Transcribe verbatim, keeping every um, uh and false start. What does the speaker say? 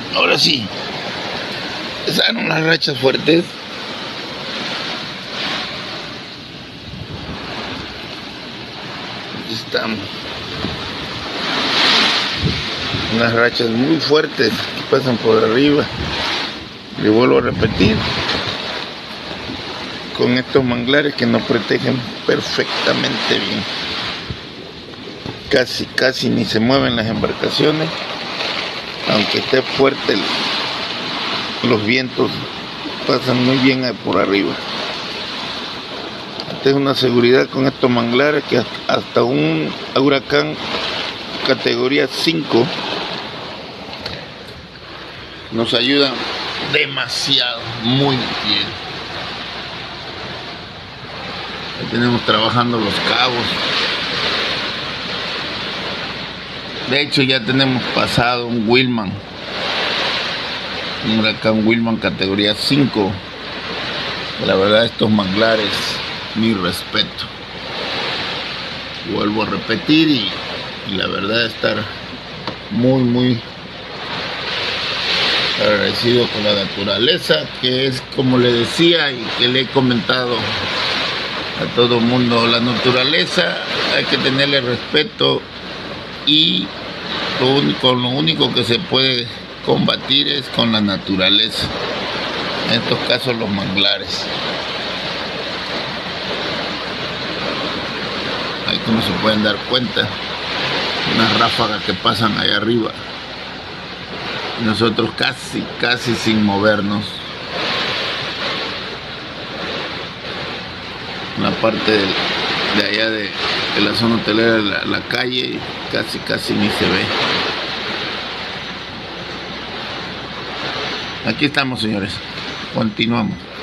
Ahora sí, empezaron unas rachas fuertes. Aquí estamos. Unas rachas muy fuertes que pasan por arriba. Le vuelvo a repetir, con estos manglares que nos protegen perfectamente bien. Casi, casi ni se mueven las embarcaciones, aunque esté fuerte el, los vientos pasan muy bien por arriba. Esta es una seguridad con estos manglares que hasta un huracán categoría cinco nos ayudan demasiado, muy bien. Ahí tenemos trabajando los cabos. De hecho ya tenemos pasado un Wilman, un huracán Wilman categoría cinco. La verdad, estos manglares, mi respeto. Vuelvo a repetir y, y la verdad estar muy muy agradecido con la naturaleza, que es como le decía y que le he comentado a todo el mundo, la naturaleza hay que tenerle respeto y lo único, lo único que se puede combatir es con la naturaleza, en estos casos los manglares. Ahí como se pueden dar cuenta, unas ráfagas que pasan allá arriba. Nosotros casi, casi sin movernos. La parte de, de allá de, de la zona hotelera, la, la calle, casi, casi ni se ve. Aquí estamos, señores. Continuamos.